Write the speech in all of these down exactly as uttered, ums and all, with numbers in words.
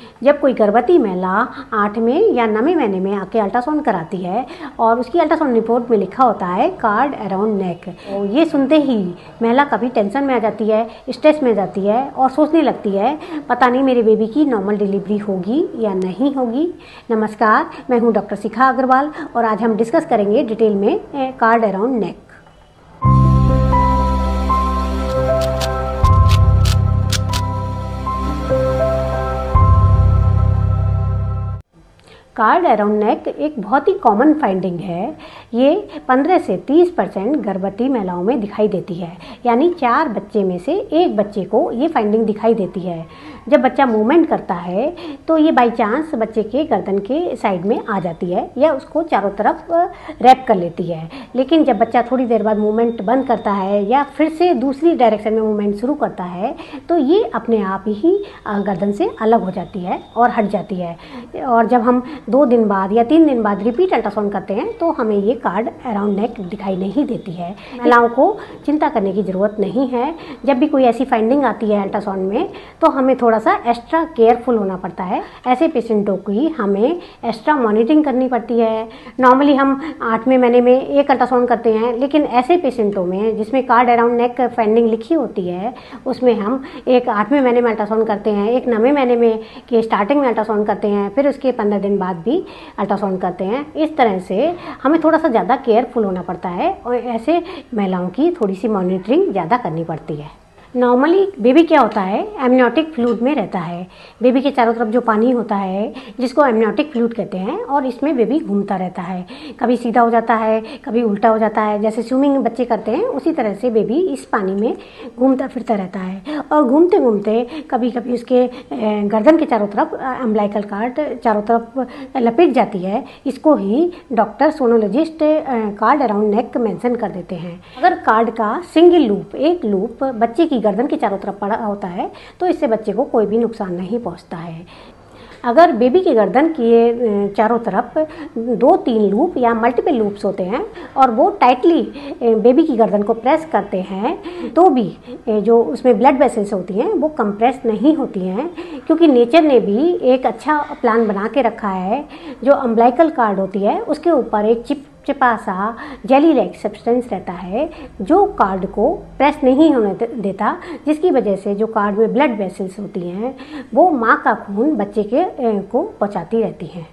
जब कोई गर्भवती महिला आठवें या नवें महीने में आके अल्ट्रासाउंड कराती है और उसकी अल्ट्रासाउंड रिपोर्ट में लिखा होता है कार्ड अराउंड नेक, तो ये सुनते ही महिला कभी टेंशन में आ जाती है, स्ट्रेस में आ जाती है और सोचने लगती है पता नहीं मेरे बेबी की नॉर्मल डिलीवरी होगी या नहीं होगी। नमस्कार, मैं हूँ डॉक्टर शिखा अग्रवाल और आज हम डिस्कस करेंगे डिटेल में cord around neck. Cord around neck एक बहुत ही कॉमन फाइंडिंग है। ये पंद्रह से तीस परसेंट गर्भवती महिलाओं में दिखाई देती है, यानी चार बच्चे में से एक बच्चे को ये फाइंडिंग दिखाई देती है। जब बच्चा मूवमेंट करता है तो ये बाई चांस बच्चे के गर्दन के साइड में आ जाती है या उसको चारों तरफ रैप कर लेती है, लेकिन जब बच्चा थोड़ी देर बाद मूवमेंट बंद करता है या फिर से दूसरी डायरेक्शन में मूवमेंट शुरू करता है तो ये अपने आप ही गर्दन से अलग हो जाती है और हट जाती है। और जब हम दो दिन बाद या तीन दिन बाद रिपीट अल्ट्रासाउंड करते हैं तो हमें ये कार्ड अराउंड नेक दिखाई नहीं देती है। महिलाओं को चिंता करने की ज़रूरत नहीं है। जब भी कोई ऐसी फाइंडिंग आती है अल्ट्रासाउंड में तो हमें थोड़ा सा एक्स्ट्रा केयरफुल होना पड़ता है। ऐसे पेशेंटों की हमें एक्स्ट्रा मॉनिटरिंग करनी पड़ती है। नॉर्मली हम आठवें महीने में एक अल्ट्रासाउंड करते हैं, लेकिन ऐसे पेशेंटों में जिसमें कार्ड अराउंड नेक फाइंडिंग लिखी होती है उसमें हम एक आठवें महीने में अल्ट्रासाउंड करते हैं, एक नवें महीने में के स्टार्टिंग में अल्ट्रासाउंड करते हैं, फिर उसके पंद्रह दिन बाद भी अल्ट्रासाउंड करते हैं। इस तरह से हमें थोड़ा सा ज़्यादा केयरफुल होना पड़ता है और ऐसे महिलाओं की थोड़ी सी मॉनिटरिंग ज़्यादा करनी पड़ती है। नॉर्मली बेबी क्या होता है, एमनियोटिक फ्लूइड में रहता है। बेबी के चारों तरफ जो पानी होता है जिसको एमनियोटिक फ्लूइड कहते हैं और इसमें बेबी घूमता रहता है, कभी सीधा हो जाता है, कभी उल्टा हो जाता है। जैसे स्विमिंग बच्चे करते हैं उसी तरह से बेबी इस पानी में घूमता फिरता रहता है और घूमते घूमते कभी कभी उसके गर्दन के चारों तरफ अम्बिलिकल कार्ड चारों तरफ लपेट जाती है। इसको ही doctor sonologist cord around neck mention कर देते हैं। अगर कार्ड का सिंगल लूप एक लूप बच्चे की गर्दन के चारों तरफ पड़ा होता है तो इससे बच्चे को कोई भी नुकसान नहीं पहुंचता है। अगर बेबी के गर्दन के चारों तरफ दो तीन लूप या मल्टीपल लूप्स होते हैं और वो टाइटली बेबी की गर्दन को प्रेस करते हैं तो भी जो उसमें ब्लड वेसल्स होती हैं वो कंप्रेस नहीं होती हैं, क्योंकि नेचर ने भी एक अच्छा प्लान बना के रखा है। जो अम्बिलिकल कार्ड होती है उसके ऊपर एक चिप चिपा सा जेली लाइक सब्सटेंस रहता है जो कार्ड को प्रेस नहीं होने देता, जिसकी वजह से जो कार्ड में ब्लड वेसल्स होती हैं वो माँ का खून बच्चे के को पहुँचाती रहती हैं।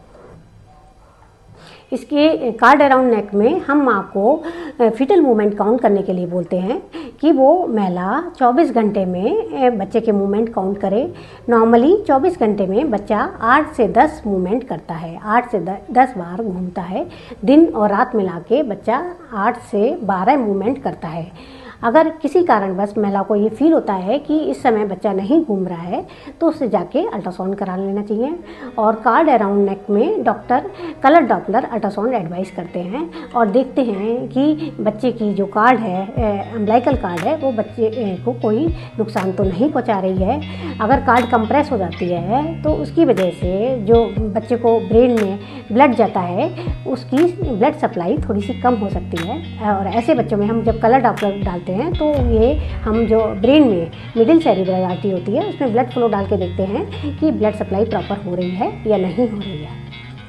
इसके कार्ड अराउंड नेक में हम माँ को फीटल मूवमेंट काउंट करने के लिए बोलते हैं कि वो महिला चौबीस घंटे में बच्चे के मूवमेंट काउंट करे। नॉर्मली चौबीस घंटे में बच्चा आठ से दस मूवमेंट करता है, आठ से दस बार घूमता है। दिन और रात मिला के बच्चा आठ से बारह मूवमेंट करता है। अगर किसी कारणवश महिला को ये फील होता है कि इस समय बच्चा नहीं घूम रहा है तो उससे जाके अल्ट्रासाउंड करा लेना चाहिए। और कार्ड अराउंड नेक में doctor colour Doppler ultrasound advice करते हैं और देखते हैं कि बच्चे की जो कार्ड है अम्बिलिकल कार्ड है वो बच्चे को कोई नुकसान तो नहीं पहुंचा रही है। अगर कार्ड कंप्रेस हो जाती है तो उसकी वजह से जो बच्चे को ब्रेन में ब्लड जाता है उसकी ब्लड सप्लाई थोड़ी सी कम हो सकती है। और ऐसे बच्चों में हम जब कलर डॉपलर डालते हैं तो ये हम जो ब्रेन में मिडिल सेरिब्रल आर्टरी होती है उसमें ब्लड फ्लो डाल के देखते हैं कि ब्लड सप्लाई प्रॉपर हो रही है या नहीं हो रही है।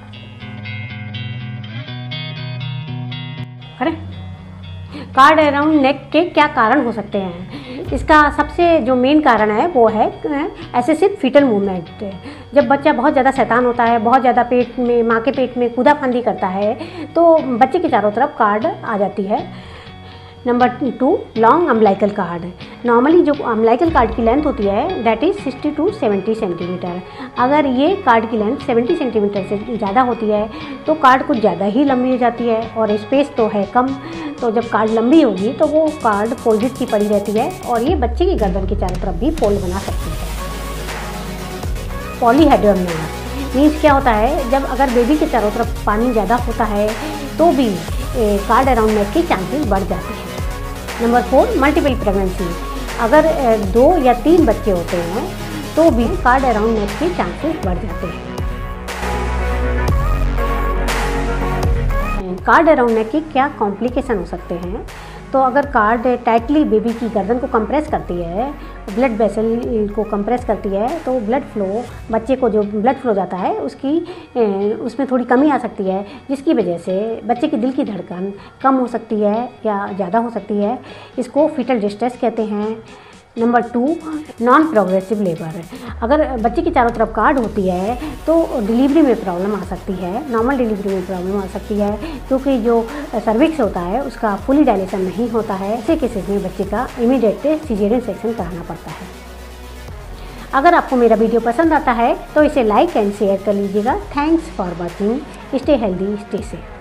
करें कार्ड अराउंड नेक के क्या कारण हो सकते हैं? इसका सबसे जो मेन कारण है वो है एक्सेसिव फीटल मूवमेंट। जब बच्चा बहुत ज़्यादा शैतान होता है, बहुत ज़्यादा पेट में माँ के पेट में कूदा फांदी करता है तो बच्चे के चारों तरफ कार्ड आ जाती है। Number two, long umbilical cord. Normally जो अम्बिलिकल कार्ड की लेंथ होती है that is sixty to seventy centimetre. अगर ये कार्ड की लेंथ सेवेंटी सेंटीमीटर से ज़्यादा होती है तो कार्ड कुछ ज़्यादा ही लंबी हो जाती है और स्पेस तो है कम। तो जब कार्ड लंबी होगी तो वो कार्ड फोल्डेड की पड़ी रहती है और ये बच्चे की गर्दन के चारों तरफ भी फोल्ड बना सकती है। पॉलीहेड्रोनस मीन्स क्या होता है, जब अगर बेबी के चारों तरफ पानी ज़्यादा होता है तो भी कार्ड अराउंड नेक के चांसेस बढ़ जाते हैं। Number four, multiple pregnancy. अगर दो या तीन बच्चे होते हैं तो भी कार्ड अराउंड नेक के चांसेस बढ़ जाते हैं। कार्ड अराउंड नेक के क्या कॉम्प्लिकेशन हो सकते हैं? तो अगर कार्ड टाइटली बेबी की गर्दन को कंप्रेस करती है, ब्लड वेसल को कंप्रेस करती है, तो ब्लड फ्लो, बच्चे को जो ब्लड फ्लो जाता है उसकी उसमें थोड़ी कमी आ सकती है, जिसकी वजह से बच्चे की दिल की धड़कन कम हो सकती है या ज़्यादा हो सकती है। इसको फीटल डिस्ट्रेस कहते हैं। Number two, non progressive labour. अगर बच्चे की चारों तरफ कार्ड होती है तो डिलीवरी में प्रॉब्लम आ सकती है, नॉर्मल डिलीवरी में प्रॉब्लम आ सकती है, क्योंकि जो सर्विक्स होता है उसका फुली डायलेशन नहीं होता है। ऐसे केसेस में बच्चे का इमीडिएट सिजेरियन सेक्शन कराना पड़ता है। अगर आपको मेरा वीडियो पसंद आता है तो इसे लाइक एंड शेयर कर लीजिएगा। Thanks for watching. Stay healthy, stay safe.